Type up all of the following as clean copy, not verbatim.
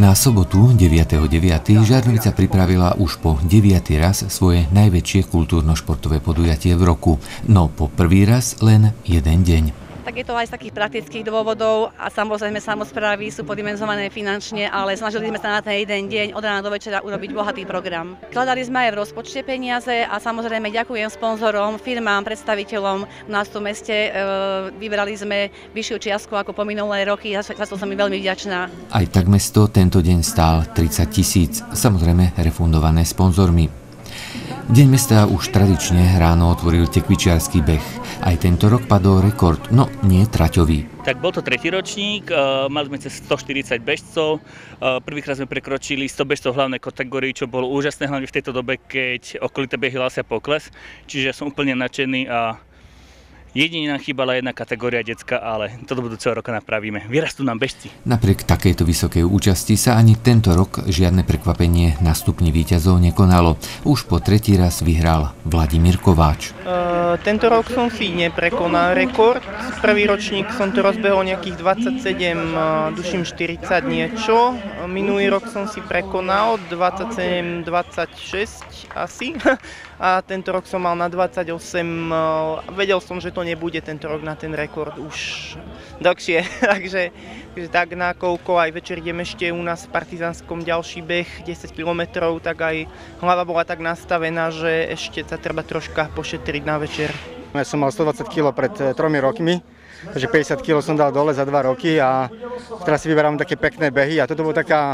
Na sobotu 9.9. Žarnovica pripravila už po 9. raz svoje najväčšie kultúrno-športové podujatie v roku. No po prvý raz len jeden deň. Tak je to aj z takých praktických dôvodov a samozrejme samosprávy sú podimenzované finančne, ale snažili sme sa na ten jeden deň od rána do večera urobiť bohatý program. Kladali sme aj v rozpočte peniaze a samozrejme ďakujem sponzorom, firmám, predstaviteľom u nás tu meste. Vybrali sme vyššiu čiastku ako po minulé roky a za to som mi veľmi vďačná. Aj tak mesto tento deň stál 30 000, samozrejme refundované sponzormi. Deň mesta už tradične ráno otvoril tekvičiarsky beh. Aj tento rok padol rekord, no nie traťový. Tak bol to tretí ročník, mali sme cez 140 bežcov. Prvýkrát sme prekročili 100 bežcov v hlavnej kategórii, čo bolo úžasné, hlavne v tejto dobe, keď okolité behy hlásia pokles. Čiže som úplne nadšený a jedine nám chýbala jedna kategória detská, ale to do budúceho roka napravíme. Vyrastú nám bežci. Napriek takejto vysokej účasti sa ani tento rok žiadne prekvapenie na stupni víťazov nekonalo. Už po tretí raz vyhral Vladimír Kováč. Tento rok som si neprekonal rekord. Prvý ročník som to rozbehol nejakých 27, duším 40 niečo. Minulý rok som si prekonal 27, 26 asi. A tento rok som mal na 28. Vedel som, že to nebude tento rok na ten rekord už dlhšie. Takže tak nakoľko aj večer idem ešte u nás v Partizánskom ďalší beh 10 km, tak aj hlava bola tak nastavená, že ešte sa treba troška pošetriť na večer. Ja som mal 120 kg pred 3 rokmi. Takže 50 kg som dal dole za 2 roky a teraz si vyberám také pekné behy a toto bola taká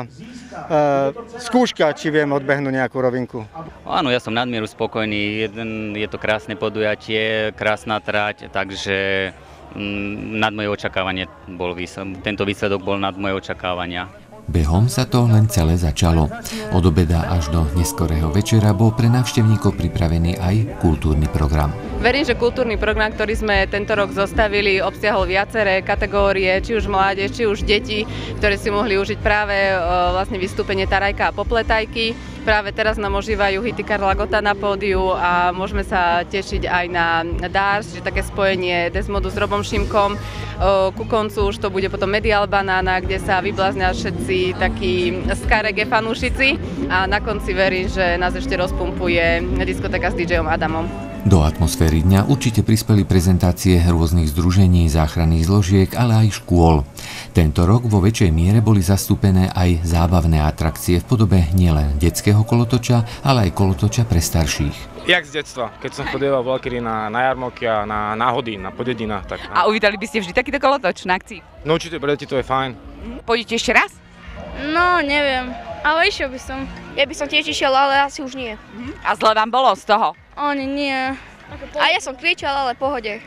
skúška, či viem odbehnúť nejakú rovinku. Áno, ja som nadmieru spokojný, je to krásne podujatie, krásna trať, takže nad moje očakávanie tento výsledok bol nad moje očakávania. Behom sa to len celé začalo. Od obeda až do neskorého večera bol pre návštevníkov pripravený aj kultúrny program. Verím, že kultúrny program, ktorý sme tento rok zostavili, obsiahol viaceré kategórie, či už mládež, či už deti, ktoré si mohli užiť práve vlastne vystúpenie Tarajka a Popletajky. Práve teraz nám ožívajú hity Karla Gotta na pódiu a môžeme sa tešiť aj na Dárs, že také spojenie Desmodu s Robom Šimkom. Ku koncu už to bude potom Medial Banana, kde sa vybláznia všetci takí ska reggae fanúšici a na konci verím, že nás ešte rozpumpuje diskotéka s DJom Adamom. Do atmosféry dňa určite prispeli prezentácie rôznych združení, záchranných zložiek, ale aj škôl. Tento rok vo väčšej miere boli zastúpené aj zábavné atrakcie v podobe nielen detského kolotoča, ale aj kolotoča pre starších. Jak z detstva, keď som chodieval vlakedy na jarmoky a na náhody, na podedinách. Tak. A uvítali by ste vždy takýto kolotoč na akcii? No určite, pre deti to je fajn. Pôjdete ešte raz? No, neviem, ale išiel by som. Ja by som tiež išiel, ale asi už nie. A zle vám bolo z toho? Nie. A ja som kričal, ale pohode.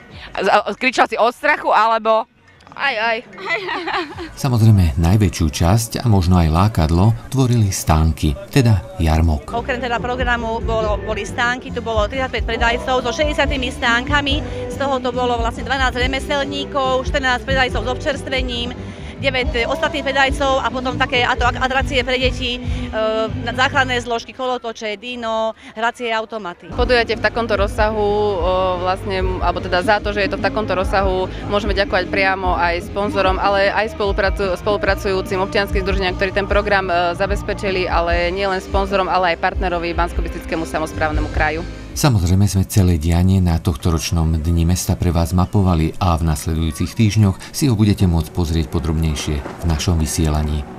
Kričal si od strachu, alebo? Aj. Samozrejme, najväčšiu časť a možno aj lákadlo tvorili stánky, teda jarmok. Okrem teda programu boli stánky, tu bolo 35 predajcov so 60 stánkami, z toho to bolo vlastne 12 remeselníkov, 14 predajcov s občerstvením, 9 ostatných predajcov a potom také atrakcie pre deti, záchranné zložky, kolotoče, dino, hracie automaty. Podujatie v takomto rozsahu, alebo teda za to, že je to v takomto rozsahu, môžeme ďakovať priamo aj sponzorom, ale aj spolupracujúcim občianskym združeniam, ktorí ten program zabezpečili, ale nielen sponzorom, ale aj partnerovi Banskobystrickému samosprávnemu kraju. Samozrejme sme celé dianie na tohtoročnom Dni mesta pre vás mapovali a v nasledujúcich týždňoch si ho budete môcť pozrieť podrobnejšie v našom vysielaní.